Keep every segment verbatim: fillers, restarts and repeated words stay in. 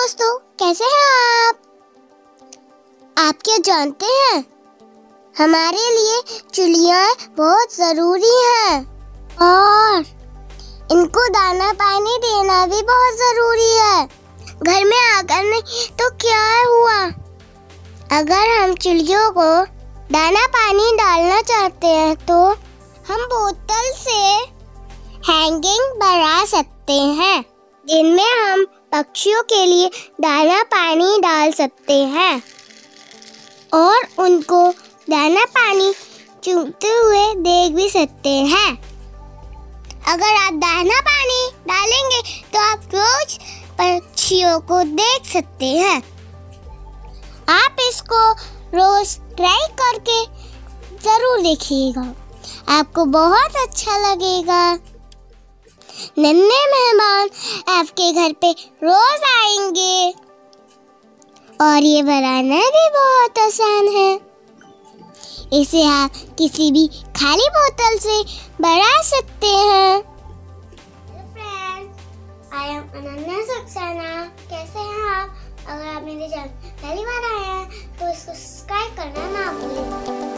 दोस्तों, कैसे हैं आप? आप क्या जानते हैं, हमारे लिए चिड़ियाँ बहुत ज़रूरी हैं और इनको दाना पानी देना भी बहुत ज़रूरी है। घर में आकर नहीं तो क्या हुआ, अगर हम चिड़ियों को दाना पानी डालना चाहते हैं तो हम बोतल से हैंगिंग बना सकते हैं, जिनमें हम पक्षियों के लिए दाना पानी डाल सकते हैं और उनको दाना पानी चुगते हुए देख भी सकते हैं। अगर आप दाना पानी डालेंगे तो आप रोज पक्षियों को देख सकते हैं। आप इसको रोज ट्राई करके जरूर देखिएगा, आपको बहुत अच्छा लगेगा। नन्हे मेहमान आपके घर पे रोज आएंगे और ये बनाना भी बहुत आसान है। इसे आप किसी भी खाली बोतल से बना सकते हैं। Friends, I am Ananya Saxena. कैसे हैं आप? अगर आप मेरे चैनल पहली बार आए हैं तो इसको सब्सक्राइब करना ना भूलें।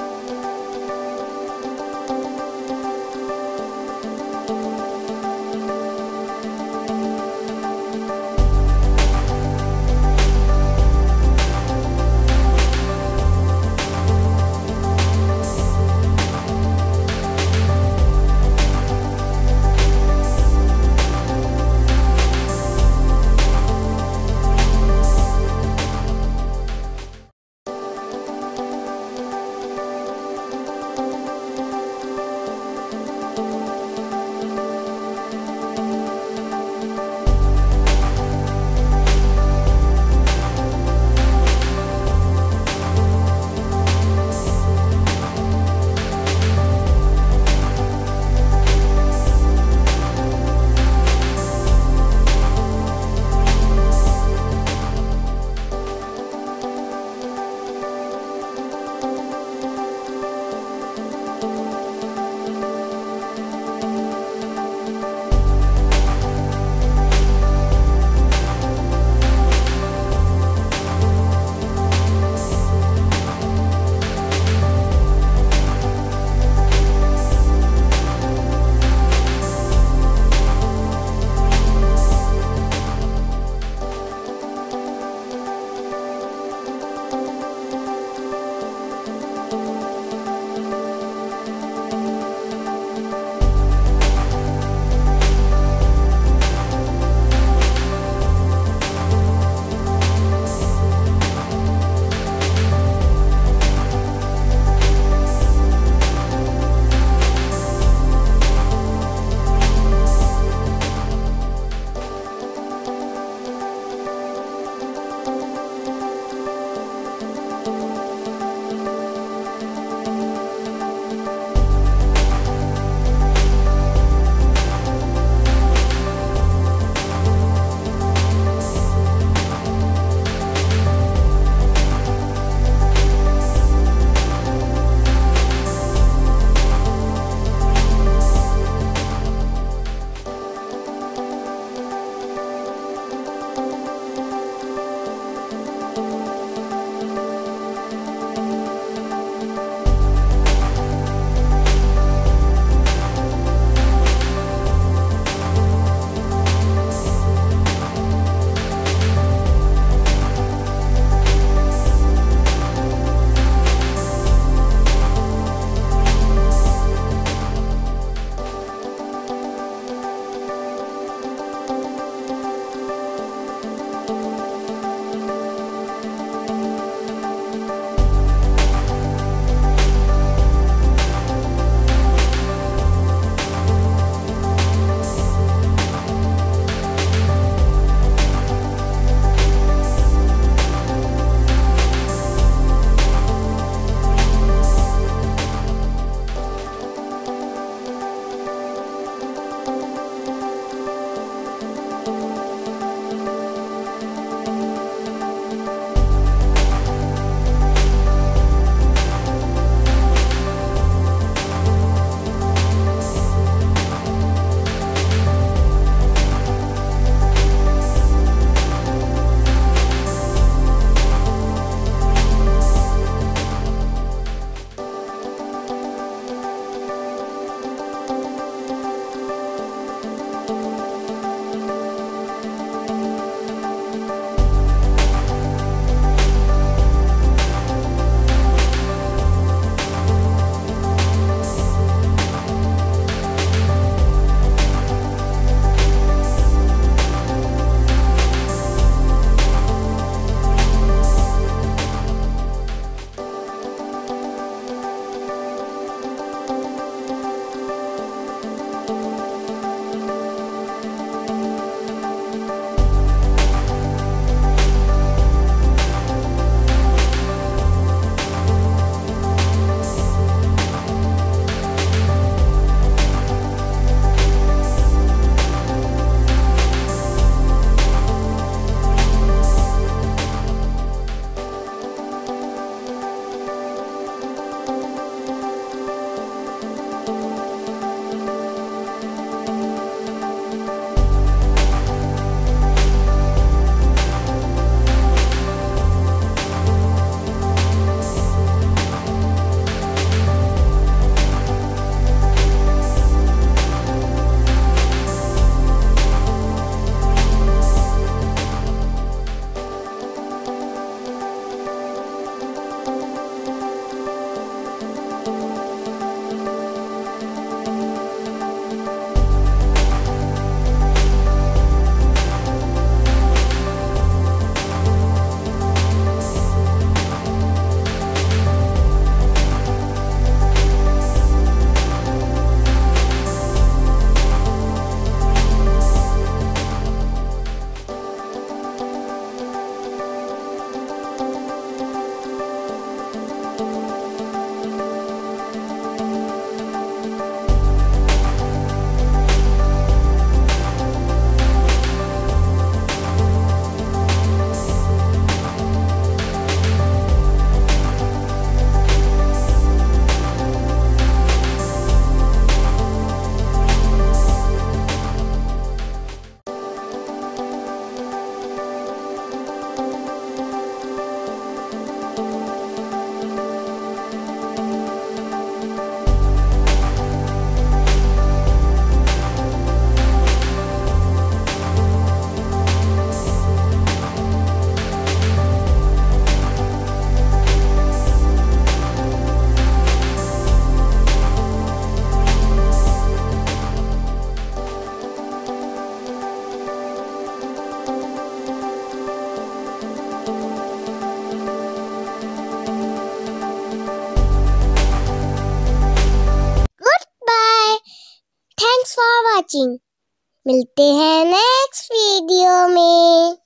For watching. मिलते हैं नेक्स्ट वीडियो में।